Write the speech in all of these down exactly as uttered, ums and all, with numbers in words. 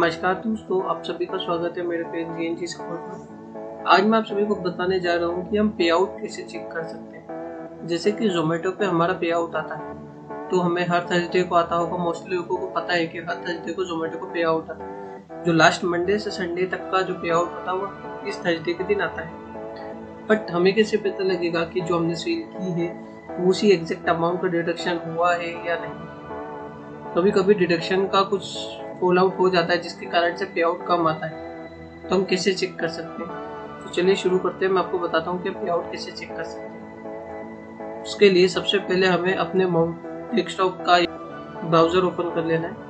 नमस्कार दोस्तों, आप सभी का स्वागत है मेरे पेज जीएनजी सपोर्ट में। आज मैं आप सभी को बताने जा रहा हूँ कि हम पे आउट कैसे चेक कर सकते हैं। जैसे कि जोमेटो पे हमारा पे आउट आता है तो हमें हर थर्सडे को आता होगा। मोस्टली लोगों को पता है कि हर थर्सडे को जोमेटो को पे आउट आता है। जो लास्ट मंडे से संडे तक का जो पे आउट होता है वो इस थर्सडे के दिन आता है। बट हमें कैसे पता लगेगा कि जो हमने सेल की है वो उसी एग्जैक्ट अमाउंट का डिडक्शन हुआ है या नहीं। कभी कभी डिडक्शन का कुछ फॉल आउट हो जाता है जिसके कारण से पे आउट कम आता है, तो हम कैसे चेक कर सकते हैं। तो चलिए शुरू करते हैं। मैं आपको बताता हूँ कि पे आउट कैसे चेक कर सकते हैं। उसके लिए सबसे पहले हमें अपने डेस्कटॉप का ब्राउजर ओपन कर लेना है।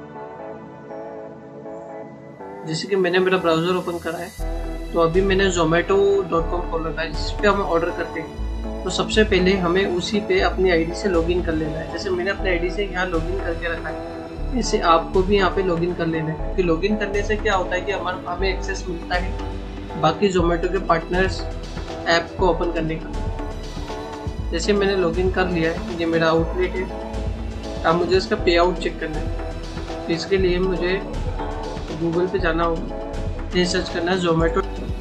जैसे कि मैंने मेरा ब्राउजर ओपन करा है तो अभी मैंने जोमेटो डॉट कॉम खोल रखा है जिस पे हम ऑर्डर करते हैं। तो सबसे पहले हमें उसी पे अपनी आईडी से लॉगिन कर लेना है। जैसे मैंने अपनी आईडी से यहाँ लॉगिन करके रखा है, इसे आपको भी यहाँ पे लॉगिन कर लेना है। क्योंकि लॉगिन करने से क्या होता है कि हमारा हमें एक्सेस मिलता है बाकी जोमेटो के पार्टनर्स ऐप को ओपन करने का। जैसे मैंने लॉगिन कर लिया है, ये मेरा आउटलेट है। अब मुझे इसका पे आउट चेक करना है। तो इसके लिए मुझे गूगल पे जाना होगा, ये सर्च करना है जोमेटो।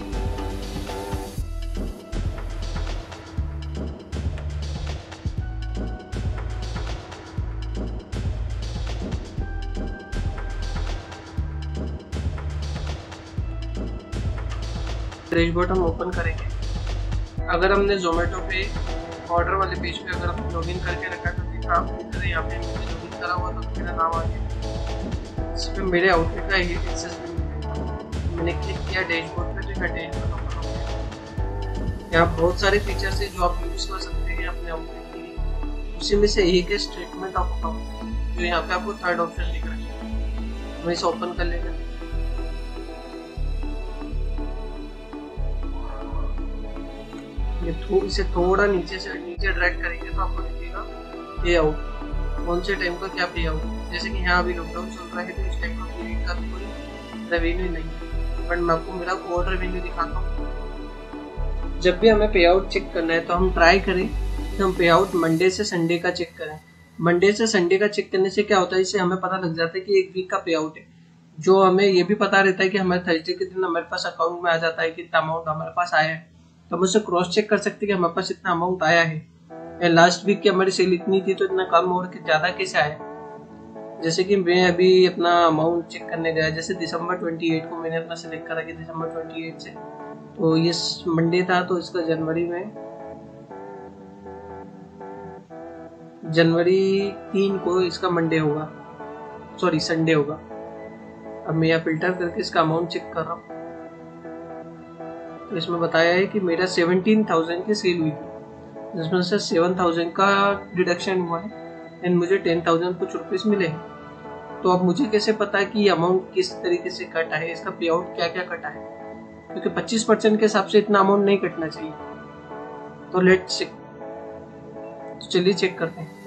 डैशबोर्ड हम ओपन करेंगे। अगर हमने जोमेटो पे ऑर्डर वाले पेज पे अगर हम लॉगिन करके रखा है तो देखा आप यहाँ पे मैंने लॉगिन करा हुआ तो मेरा नाम आ गया। इस पर मेरे आउटलेट का एक्सेस मैंने क्लिक किया डैशबोर्ड पे, तो डैशबोर्ड ओपन हो गया। यहाँ बहुत सारे फीचर्स है जो आप यूज कर सकते हैं अपने आउटलेट के लिए। उसी में से एक है स्टेटमेंट ऑफ अकाउंट, जो यहाँ पे आपको थर्ड ऑप्शन दिख रहा है। हमें इसे ओपन कर लेना। ये थो, इसे थोड़ा नीचे से नीचे ड्रैग करेंगे तो आपको दिखेगा पे आउट, कौन से टाइम का क्या पे आउट। जैसे कि यहाँ अभी लॉकडाउन चल रहा है तो इस टाइम का पेमेंट का कोई रेवेन्यू नहीं है, बट मैं आपको मेरा कोड रेवेन्यू दिखाता हूँ। जब भी हमें पे आउट चेक करना है तो हम ट्राई करें कि हम पे आउट मंडे से संडे का चेक करें। मंडे से संडे का चेक करने से क्या होता है, इससे हमें पता लग जाता है कि एक वीक का पे आउट है। जो हमें ये भी पता रहता है कि हमारे थर्सडे के दिन हमारे पास अकाउंट में आ जाता है कितना अमाउंट हमारे पास आया है। तो हम उससे क्रॉस चेक कर सकते हैं कि हमारे पास इतना अमाउंट आया है, या लास्ट वीक की हमारी सेल इतनी थी तो इतना कम और ज्यादा कैसे आया। जैसे कि मैं अभी अपना अमाउंट चेक करने गया, जैसे दिसंबर अट्ठाईस को मैंने अपना सिलेक्ट करा कि दिसंबर अट्ठाईस से, तो ये मंडे था तो इसका जनवरी में जनवरी तीन को इसका मंडे होगा, सॉरी संडे होगा। अब मैं यहाँ फिल्टर करके इसका अमाउंट चेक कर रहा हूँ तो इसमें बताया है कि मेरा सेवनटीन थाउजेंड की सेल हुई थी, जिसमें से सेवन थाउजेंड का डिडक्शन हुआ है एंड मुझे टेन थाउजेंड कुछ रुपीस मिले हैं। तो अब मुझे कैसे पता है कि ये अमाउंट किस तरीके से कटा है, इसका पे आउट क्या क्या कटा है, क्योंकि पच्चीस परसेंट के हिसाब से इतना अमाउंट नहीं कटना चाहिए। तो लेट्स चेक, तो चलिए चेक करते हैं।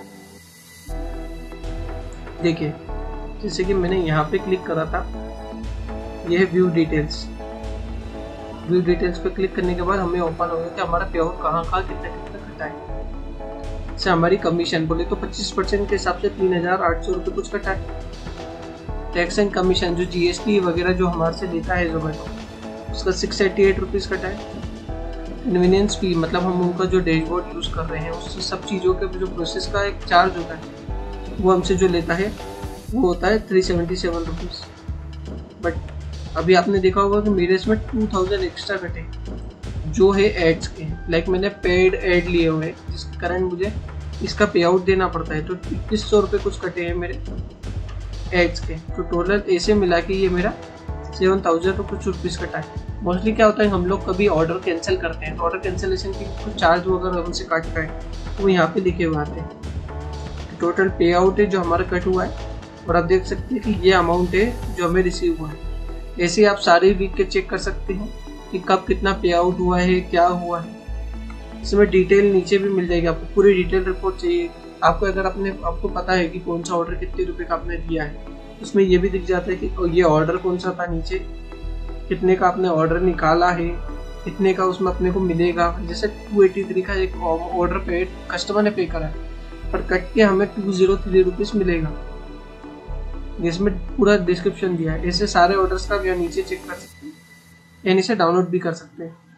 देखिए जैसे कि मैंने यहाँ पे क्लिक करा था, यह है व्यू डिटेल्स। व्यू डिटेल्स पे क्लिक करने के बाद हमें ओपन हो गया कि हमारा पे आउट कहाँ कहाँ कितना कितना कटा है। जैसे हमारी कमीशन बोले तो पच्चीस परसेंट के हिसाब से तीन हजार आठ सौ रुपये कुछ कटा है। टैक्स एंड कमीशन जो जीएसटी वगैरह जो हमारे से लेता है जोमेटो, उसका सिक्स एट्टी एट रुपीज़ कटा है। कन्वीनियंस फी मतलब हम उनका जो डैशबोर्ड यूज़ कर रहे हैं उस सब चीज़ों के जो प्रोसेस का एक चार्ज होता है वो हमसे जो लेता है वो होता है three seventy seven rupees. But अभी आपने देखा होगा कि मेरे इसमें टू थाउजेंड एक्स्ट्रा कटे जो है एड्स के। लाइक मैंने पेड एड लिए हुए हैं जिसके कारण मुझे इसका पे आउट देना पड़ता है। तो इक्कीस सौ रुपये कुछ कटे हैं मेरे एड्स के। तो टोटल ऐसे मिला के ये मेरा सेवन थाउजेंड तो कुछ रुपीज़ कटा है। मोस्टली क्या होता है, हम लोग कभी ऑर्डर कैंसिल करते हैं तो ऑर्डर कैंसिलेशन की कुछ चार्ज वगैरह हमसे काटता है, वो यहाँ पे लिखे हुए आते हैं। टोटल पे आउट है जो हमारा कट हुआ है, और आप देख सकते हैं कि ये अमाउंट है जो हमें रिसीव हुआ है। ऐसे आप सारे वीक के चेक कर सकते हैं कि कब कितना पे आउट हुआ है, क्या हुआ है। इसमें डिटेल नीचे भी मिल जाएगी, आपको पूरी डिटेल रिपोर्ट चाहिए आपको। अगर आपने आपको पता है कि कौन सा ऑर्डर कितने रुपए का आपने दिया है, उसमें ये भी दिख जाता है कि ये ऑर्डर कौन सा था, नीचे कितने का आपने ऑर्डर निकाला है, कितने का उसमें अपने को मिलेगा। जैसे टू एटी थ्री का एक ऑर्डर पे कस्टमर ने पे करा है, पर कट के हमें टू जीरो थ्री रुपीज़ मिलेगा। जिसमें पूरा डिस्क्रिप्शन दिया है। ऐसे सारे ऑर्डर्स का भी नीचे चेक कर सकते हैं, यानी इसे डाउनलोड भी कर सकते हैं।